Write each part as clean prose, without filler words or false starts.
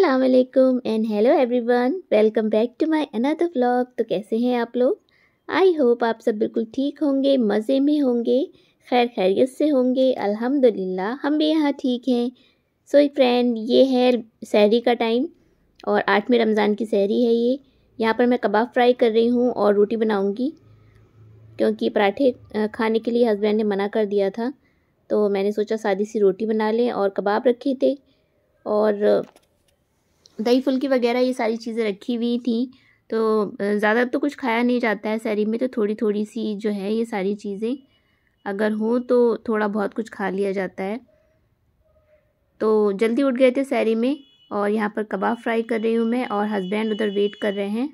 अस्सलाम वालेकुम and hello everyone, welcome back to my another vlog. तो कैसे हैं आप लोग? आई होप आप सब बिल्कुल ठीक होंगे, मज़े में होंगे, खैर खैरियत से होंगे। अल्हम्दुलिल्लाह हम भी यहाँ ठीक हैं। सो फ्रेंड, ये है सहरी का टाइम और 8वें रमज़ान की सहरी है ये। यहाँ पर मैं कबाब फ्राई कर रही हूँ और रोटी बनाऊँगी, क्योंकि पराठे खाने के लिए हस्बैंड ने मना कर दिया था। तो मैंने सोचा सादी सी रोटी बना लें, और कबाब रखे थे और दही फुल्की वगैरह ये सारी चीज़ें रखी हुई थी। तो ज़्यादा तो कुछ खाया नहीं जाता है सहरी में, तो थोड़ी थोड़ी सी जो है ये सारी चीज़ें अगर हों तो थोड़ा बहुत कुछ खा लिया जाता है। तो जल्दी उठ गए थे सहरी में, और यहाँ पर कबाब फ्राई कर रही हूँ मैं, और हस्बैंड उधर वेट कर रहे हैं।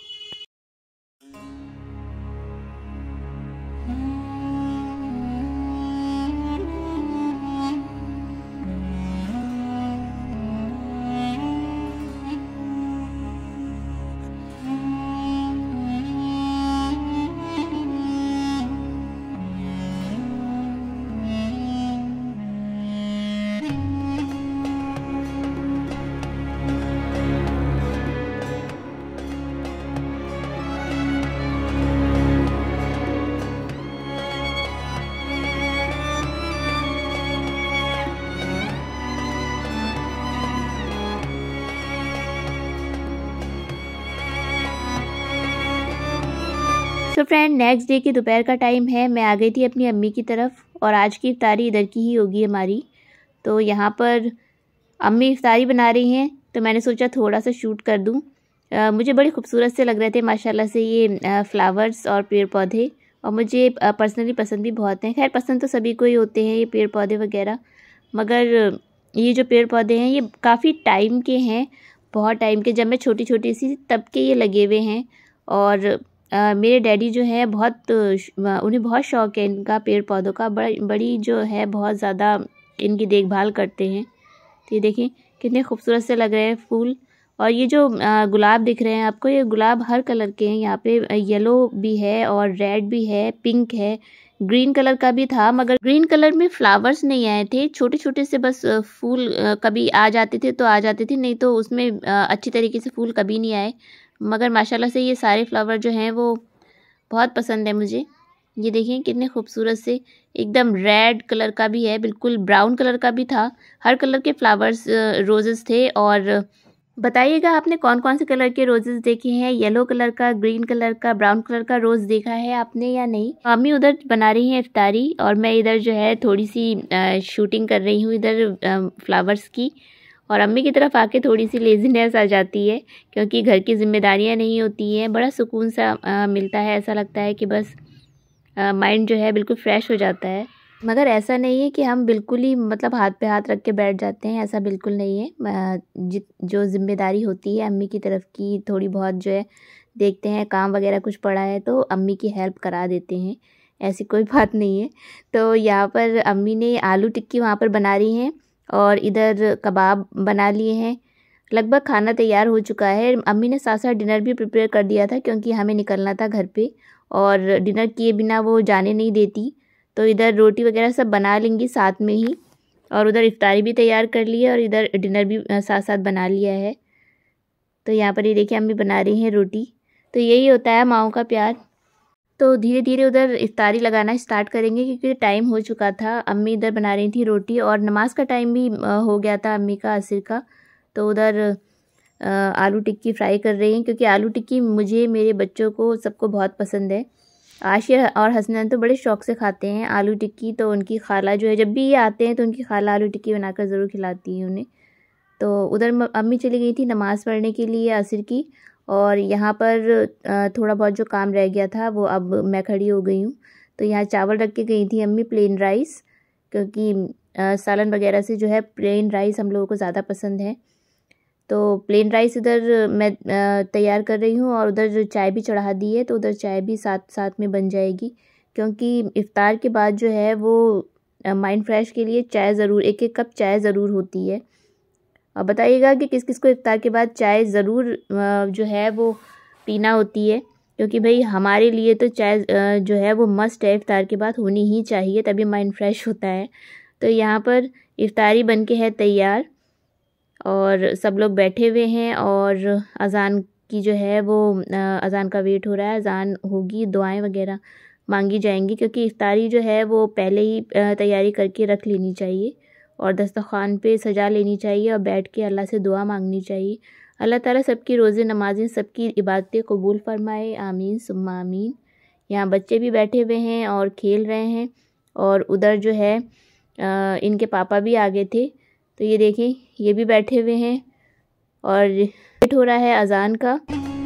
तो फ्रेंड, नेक्स्ट डे की दोपहर का टाइम है। मैं आ गई थी अपनी अम्मी की तरफ, और आज की इफ्तारी इधर की ही होगी हमारी। तो यहाँ पर अम्मी इफ्तारी बना रही हैं, तो मैंने सोचा थोड़ा सा शूट कर दूँ। मुझे बड़े खूबसूरत से लग रहे थे माशाल्लाह से ये फ्लावर्स और पेड़ पौधे, और मुझे पर्सनली पसंद भी बहुत हैं। खैर पसंद तो सभी को ही होते हैं ये पेड़ पौधे वगैरह, मगर ये जो पेड़ पौधे हैं ये काफ़ी टाइम के हैं, बहुत टाइम के। जब मैं छोटी छोटी सी तब के ये लगे हुए हैं, और मेरे डैडी जो है उन्हें बहुत शौक़ है इनका, पेड़ पौधों का। बड़ी जो है बहुत ज़्यादा इनकी देखभाल करते हैं। तो ये देखें कितने खूबसूरत से लग रहे हैं फूल। और ये जो गुलाब दिख रहे हैं आपको, ये गुलाब हर कलर के हैं। यहाँ पे येलो भी है और रेड भी है, पिंक है, ग्रीन कलर का भी था, मगर ग्रीन कलर में फ्लावर्स नहीं आए थे। छोटे छोटे से बस फूल कभी आ जाते थे तो आ जाते थे, नहीं तो उसमें अच्छी तरीके से फूल कभी नहीं आए। मगर माशाल्लाह से ये सारे फ्लावर जो हैं वो बहुत पसंद है मुझे। ये देखें कितने खूबसूरत से, एकदम रेड कलर का भी है, बिल्कुल ब्राउन कलर का भी था। हर कलर के फ्लावर्स रोजेस थे। और बताइएगा आपने कौन कौन से कलर के रोजेस देखे हैं? येलो कलर का, ग्रीन कलर का, ब्राउन कलर का रोज़ देखा है आपने या नहीं? मम्मी उधर बना रही हैं इफ्तारी, और मैं इधर जो है थोड़ी सी शूटिंग कर रही हूँ इधर फ्लावर्स की। और अम्मी की तरफ आके थोड़ी सी लेज़ीनेस आ जाती है, क्योंकि घर की जिम्मेदारियाँ नहीं होती हैं। बड़ा सुकून सा मिलता है, ऐसा लगता है कि बस माइंड जो है बिल्कुल फ्रेश हो जाता है। मगर ऐसा नहीं है कि हम बिल्कुल ही मतलब हाथ पे हाथ रख के बैठ जाते हैं, ऐसा बिल्कुल नहीं है। जो ज़िम्मेदारी होती है अम्मी की तरफ की, थोड़ी बहुत जो है देखते हैं, काम वगैरह कुछ पड़ा है तो अम्मी की हेल्प करा देते हैं, ऐसी कोई बात नहीं है। तो यहाँ पर अम्मी ने आलू टिक्की वहाँ पर बना रही हैं, और इधर कबाब बना लिए हैं। लगभग खाना तैयार हो चुका है। अम्मी ने साथ साथ डिनर भी प्रिपेयर कर दिया था, क्योंकि हमें निकलना था घर पे, और डिनर किए बिना वो जाने नहीं देती। तो इधर रोटी वगैरह सब बना लेंगी साथ में ही, और उधर इफ्तारी भी तैयार कर ली है, और इधर डिनर भी साथ साथ बना लिया है। तो यहाँ पर ये देखिए अम्मी बना रही हैं रोटी। तो यही होता है माँओं का प्यार। तो धीरे धीरे उधर इफ्तारी लगाना स्टार्ट करेंगे, क्योंकि टाइम हो चुका था। अम्मी इधर बना रही थी रोटी, और नमाज का टाइम भी हो गया था अम्मी का, असर का। तो उधर आलू टिक्की फ्राई कर रही हैं, क्योंकि आलू टिक्की मुझे, मेरे बच्चों को, सबको बहुत पसंद है। आशिया और हसनैन तो बड़े शौक़ से खाते हैं आलू टिक्की। तो उनकी खाला जो है, जब भी ये आते हैं तो उनकी खाला आलू टिक्की बनाकर ज़रूर खिलाती है उन्हें। तो उधर अम्मी चली गई थी नमाज़ पढ़ने के लिए असर की, और यहाँ पर थोड़ा बहुत जो काम रह गया था वो अब मैं खड़ी हो गई हूँ। तो यहाँ चावल रख के गई थी अम्मी, प्लेन राइस, क्योंकि सालन वगैरह से जो है प्लेन राइस हम लोगों को ज़्यादा पसंद है। तो प्लेन राइस इधर मैं तैयार कर रही हूँ, और उधर जो चाय भी चढ़ा दी है, तो उधर चाय भी साथ साथ में बन जाएगी, क्योंकि इफ़्तार के बाद जो है वो माइंड फ्रेश के लिए चाय ज़रूर, एक एक कप चाय ज़रूर होती है। और बताइएगा कि किस किस को इफ्तार के बाद चाय ज़रूर जो है वो पीना होती है, क्योंकि भाई हमारे लिए तो चाय जो है वो मस्ट है, इफ्तार के बाद होनी ही चाहिए, तभी माइंड फ्रेश होता है। तो यहाँ पर इफ्तारी बन के है तैयार, और सब लोग बैठे हुए हैं और अज़ान की जो है वो अज़ान का वेट हो रहा है। अज़ान होगी, दुआएं वगैरह मांगी जाएंगी, क्योंकि इफ्तारी जो है वो पहले ही तैयारी करके रख लेनी चाहिए और दस्तरख़्वान पे सजा लेनी चाहिए और बैठ के अल्लाह से दुआ मांगनी चाहिए। अल्लाह ताला सबकी रोज़े नमाज़ें, सबकी इबादतें कबूल फरमाए, आमीन सुम्मा आमीन। यहाँ बच्चे भी बैठे हुए हैं और खेल रहे हैं और उधर जो है इनके पापा भी आ गए थे, तो ये देखें ये भी बैठे हुए हैं और वेट हो रहा है अज़ान का।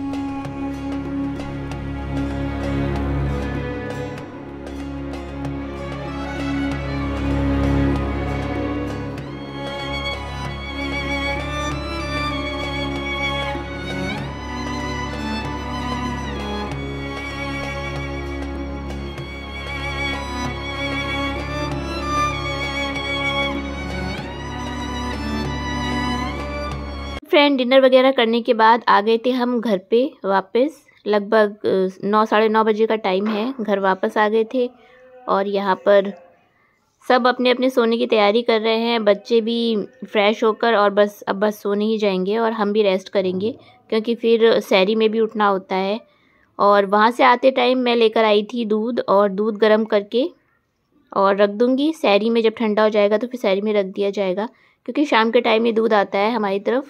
फ्रेंड डिनर वगैरह करने के बाद आ गए थे हम घर पे वापस। लगभग 9 साढ़े 9 बजे का टाइम है, घर वापस आ गए थे और यहाँ पर सब अपने अपने सोने की तैयारी कर रहे हैं। बच्चे भी फ्रेश होकर और बस सोने ही जाएंगे और हम भी रेस्ट करेंगे, क्योंकि फिर सहरी में भी उठना होता है। और वहाँ से आते टाइम मैं लेकर आई थी दूध, और दूध गर्म करके और रख दूँगी। सहरी में जब ठंडा हो जाएगा तो फिर सहरी में रख दिया जाएगा, क्योंकि शाम के टाइम ये दूध आता है हमारी तरफ।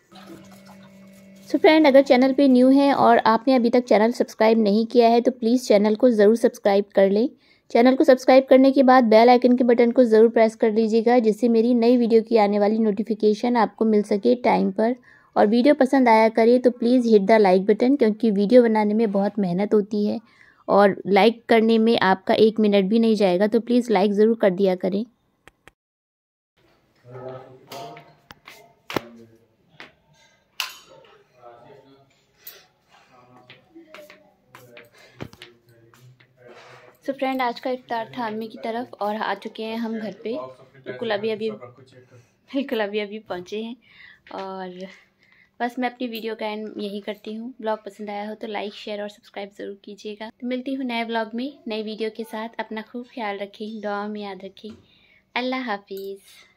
सो फ्रेंड, अगर चैनल पे न्यू है और आपने अभी तक चैनल सब्सक्राइब नहीं किया है तो प्लीज़ चैनल को ज़रूर सब्सक्राइब कर लें। चैनल को सब्सक्राइब करने के बाद बेल आइकन के बटन को ज़रूर प्रेस कर लीजिएगा, जिससे मेरी नई वीडियो की आने वाली नोटिफिकेशन आपको मिल सके टाइम पर। और वीडियो पसंद आया करे तो please hit the like button, क्योंकि वीडियो बनाने में बहुत मेहनत होती है और लाइक करने में आपका 1 मिनट भी नहीं जाएगा, तो प्लीज़ लाइक ज़रूर कर दिया करें। तो फ्रेंड, आज का इफ्तार था अम्मी की तरफ और आ चुके हैं हम घर पे। बिल्कुल अभी अभी पहुँचे हैं और बस मैं अपनी वीडियो का एंड यही करती हूँ। ब्लॉग पसंद आया हो तो लाइक शेयर और सब्सक्राइब ज़रूर कीजिएगा। तो मिलती हूँ नए ब्लॉग में नई वीडियो के साथ। अपना खूब ख्याल रखें, दुआ में याद रखें। अल्लाह हाफिज़।